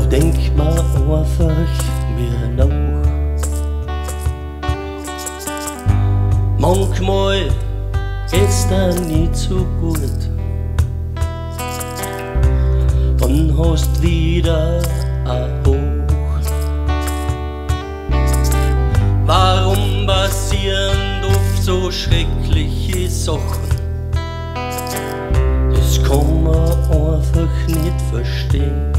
denk mal einfach mir nach. Manchmal geht's dir nicht so gut, dann hast wieder ein Hoch. Warum passieren oft so schreckliche Sachen? Das kann man einfach nicht verstehen.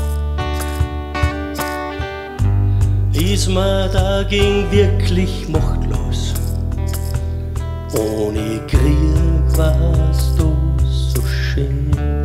Ist man dagegen wirklich machtlos? Ohne Krieg war's doch so schön.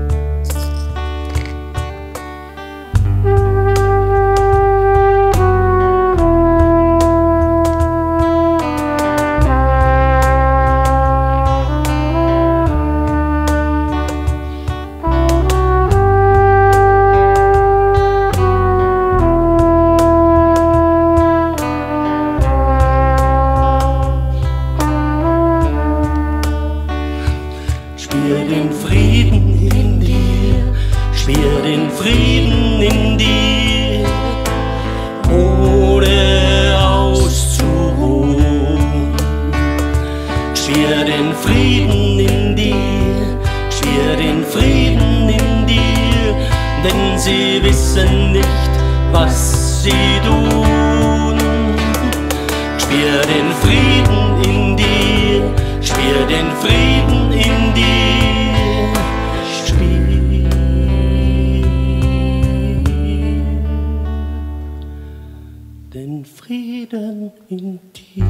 Spür den Frieden in dir, spür den Frieden in dir, ohne auszuruhen. Spür den Frieden in dir, spür den Frieden in dir, denn sie wissen nicht, was sie tun. Spür den Frieden in dir, spür den Frieden in dir. Den Frieden in dir.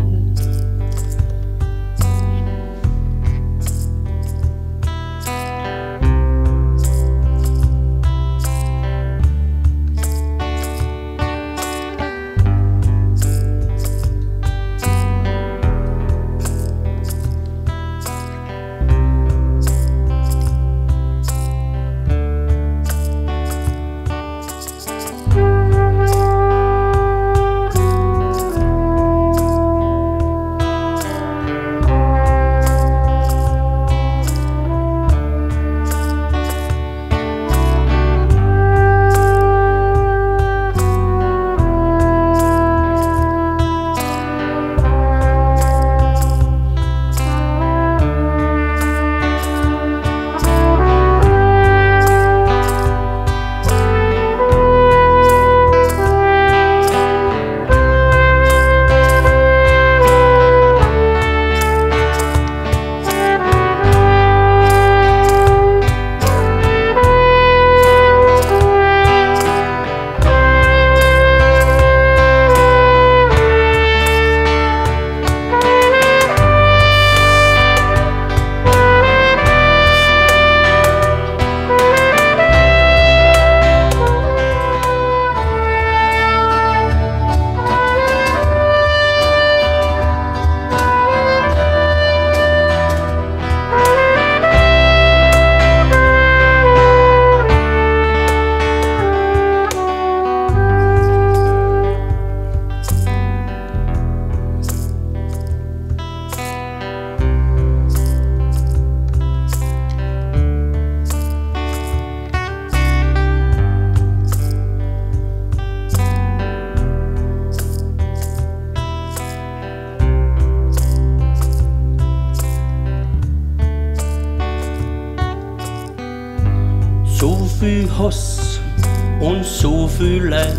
So viel Hass und so viel Leid,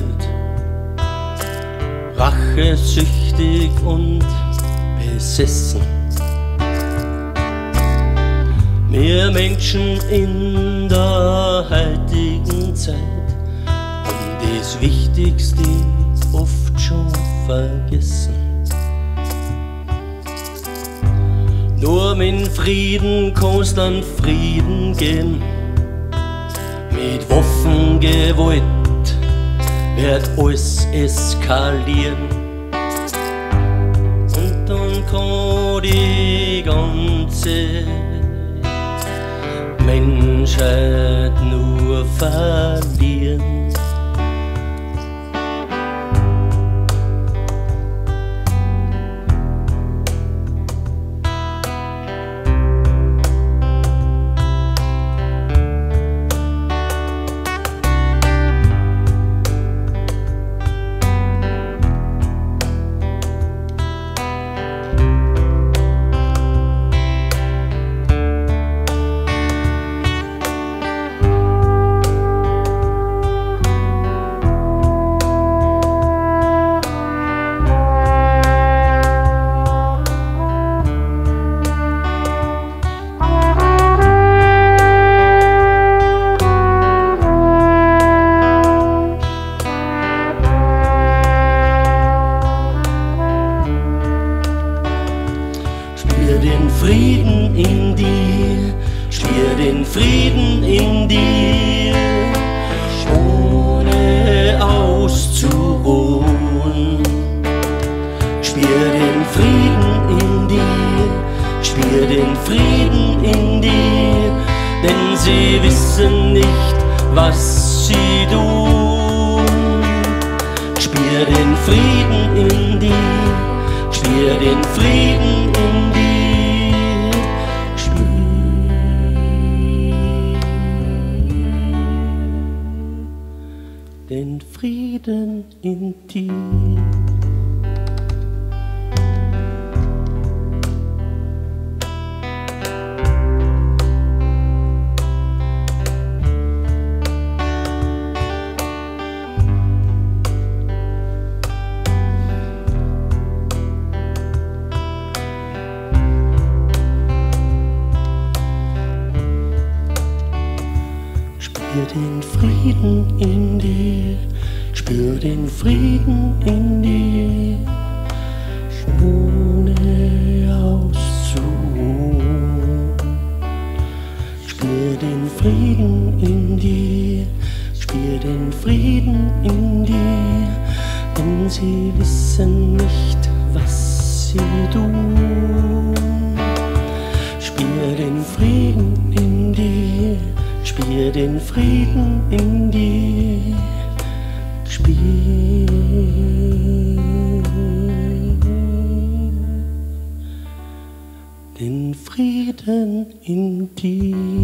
rachesüchtig und besessen. Wir Menschen in der heutigen Zeit haben das Wichtigste oft schon vergessen. Nur mit Frieden kann's dann Frieden geben. Mit Waffengewalt wird alles eskalieren. Und dann kann die ganze Menschheit nur verlieren. sie wissen nicht, was sie tun. Spür den Frieden in dir, spür den Frieden in dir, spür den Frieden in dir. Spür den Frieden in dir, spür den Frieden in dir, ohne auszuruhen. Spür den Frieden in dir, spür den Frieden in dir, denn sie wissen nicht, was sie tun. Spür den Frieden in dir, spür den Frieden in dir, spür den Frieden in dir.